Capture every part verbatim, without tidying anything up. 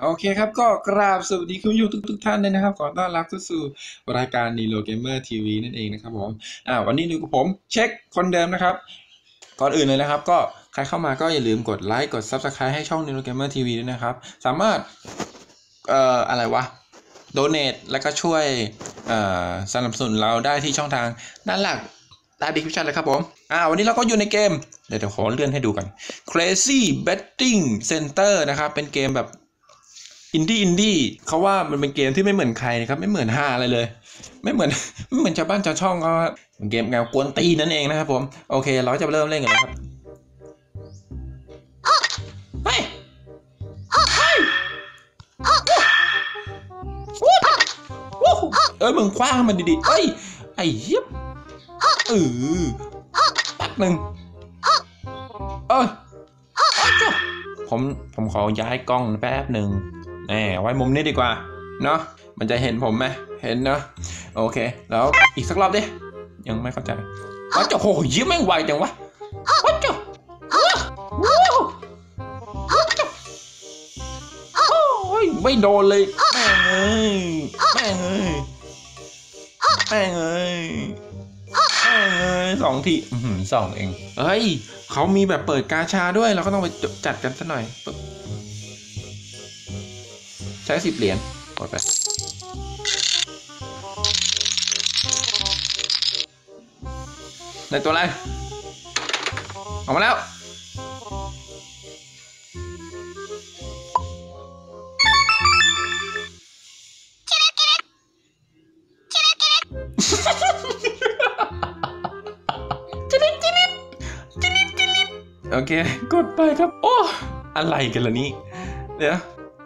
โอเคครับก็กราบสวัสดีคุณผู้ชมทุกทุกท่านเลยนะครับขอต้อนรับเข้าสู่รายการ Nilo Gamer ที วี นั่นเองนะครับผมอ่าวันนี้ดูกับผมเช็คคนเดิมนะครับก่อนอื่นเลยนะครับก็ใครเข้ามาก็อย่าลืมกดไลค์กด ซับสไครบ์ ให้ช่อง Nilo Gamer ที วี ด้วยนะครับสามารถเอ่ออะไรวะโดเนทแล้วก็ช่วยเอ่อสนับสนุนเราได้ที่ช่องทางด้านหลังใต้ดีคริปชั่นเลยครับผมอ่าวันนี้เราก็อยู่ในเกมเดี๋ยวเดี๋ยวขอเลื่อนให้ดูกัน Crazy Betting Center นะครับเป็นเกมแบบอินดี้อินดี้เขาว่ามันเป็นเกมที่ไม่เหมือนใครนะครับไม่เหมือนห้าอะไรเลยไม่เหมือนไม่เหมือนชาวบ้านชาวช่องเขาเป็นเกมแนวกวนตีนั่นเองนะครับผมโอเคเราจะเริ่มเล่นกันเลยครับเฮ้ยเฮ้ยเอ้ยมึงคว้างมันดีๆเอ้ยไอ้เหี้ยเออแป๊บนึงเออผมผมขอย้ายกล้องแป๊บหนึ่งแหมไว้มุมนี้ดีกว่าเนาะมันจะเห็นผมไหมเห็นเนาะโอเคแล้วอีกสักรอบดิยังไม่เข้าใจว้าวโหยิ้มแม่งไวจังวะว้าวว้าวโอ้ยไม่โดนเลยแม่งเอ้ยแม่งเอ้ยแม่งเอ้ยแม่งเอ้ยสองทีสองเองเฮ้ยเขามีแบบเปิดกาชาด้วยเราก็ต้องไปจัดกันสักหน่อยใช้สิบเหรียญกดไปในตัวอะไรออกมาแล้วโอเคกดไปครับโอ้อะไรกันล่ะนี่เดี๋ยว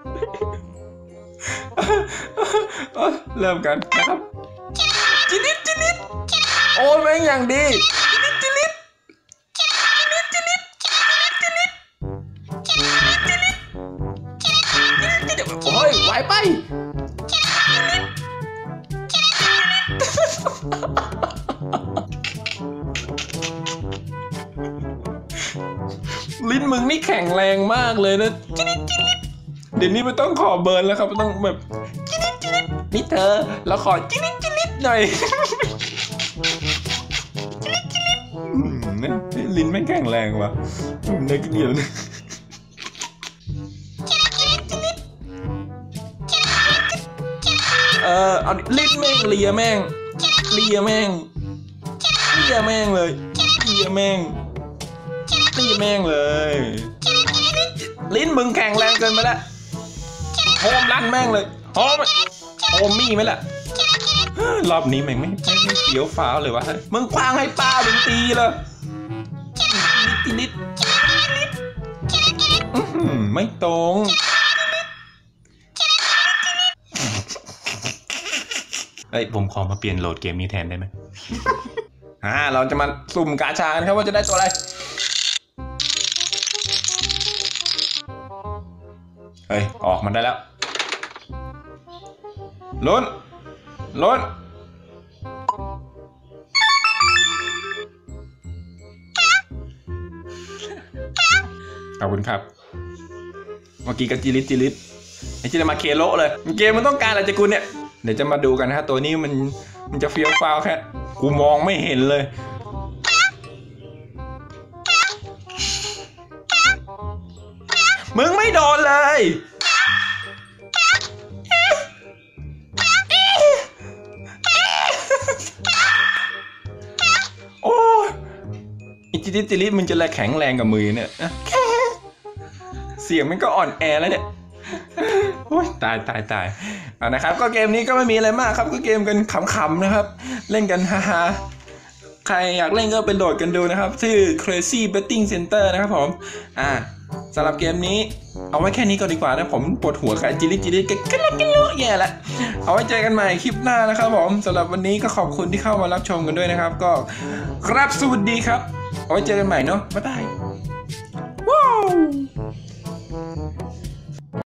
เริ่มกันนะครับจินิดจินิดโอ้ยแม่งอย่างดีจินิดจินิดจินิดจินิดจินิดจินิดจินิดโอ้ยไหวไปลิ้นมึงนี่แข็งแรงมากเลยนะจินิดจินิดเดี๋ยวนี้ไม่ต้องขอเบิร์นแล้วครับต้องแบบจินิดจินิดนี่เธอเราขอจินิดจินิดหน่อยจินิดจินิดลิ้นไม่แข็งแรงวะนึกเดียวนะเออเอาลิ้นแม่งเลียแม่งเลียแม่งเลียแม่งเลยเลียแม่งเลียแม่งเลยลิ้นมึงแข็งแรงเกินไปแล้วโฮมลั่นแม่งเลยโฮมโฮมมี่ไหมล่ะรอบนี้แม่งไม่ไม่ไม่เสียวฟ้าวเลยวะมึงคว้างให้ป้ามึงตีเลยนิดนิดไม่ตรงเฮ้ยผมขอมาเปลี่ยนโหลดเกมนี้แทนได้ไหมอ่าเราจะมาสุ่มกาชาครับว่าจะได้ตัวอะไรเฮ้ยออกมันได้แล้วลุ้นลุ้นขอบคุณครับเมื่อกี้กับจิลิตจิลิตไอจิลิมาเคโลเลยเกมมันต้องการอะไรจากกูเนี่ยเดี๋ยวจะมาดูกันนะฮะตัวนี้มันมันจะเฟี้ยวฟ้าวแค่กูมองไม่เห็นเลยมึงไม่โดนเลยโอ้อิจิลิจิลิมันจะแรงแข็งแรงกับมือเนี่ยเสียงมันก็อ่อนแอแล้วเนี่ยโอ้ยตายตายตายอ่านะครับก็เกมนี้ก็ไม่มีอะไรมากครับก็เกมกันขำๆนะครับเล่นกันฮ่าๆใครอยากเล่นก็ไปโหลดกันดูนะครับชื่อ Crazy Betting Center นะครับผมอ่าสำหรับเกมนี้เอาไว้แค่นี้ก็ดีกว่านะผมปวดหัวกับจิลิจิลิกันกันกันเยอะแย่ละเอาไว้เจอกันใหม่คลิปหน้านะครับผมสำหรับวันนี้ก็ขอบคุณที่เข้ามารับชมกันด้วยนะครับก็ครับสวัสดีครับเอาไว้เจอกันใหม่เนาะบ๊ายบายว้าว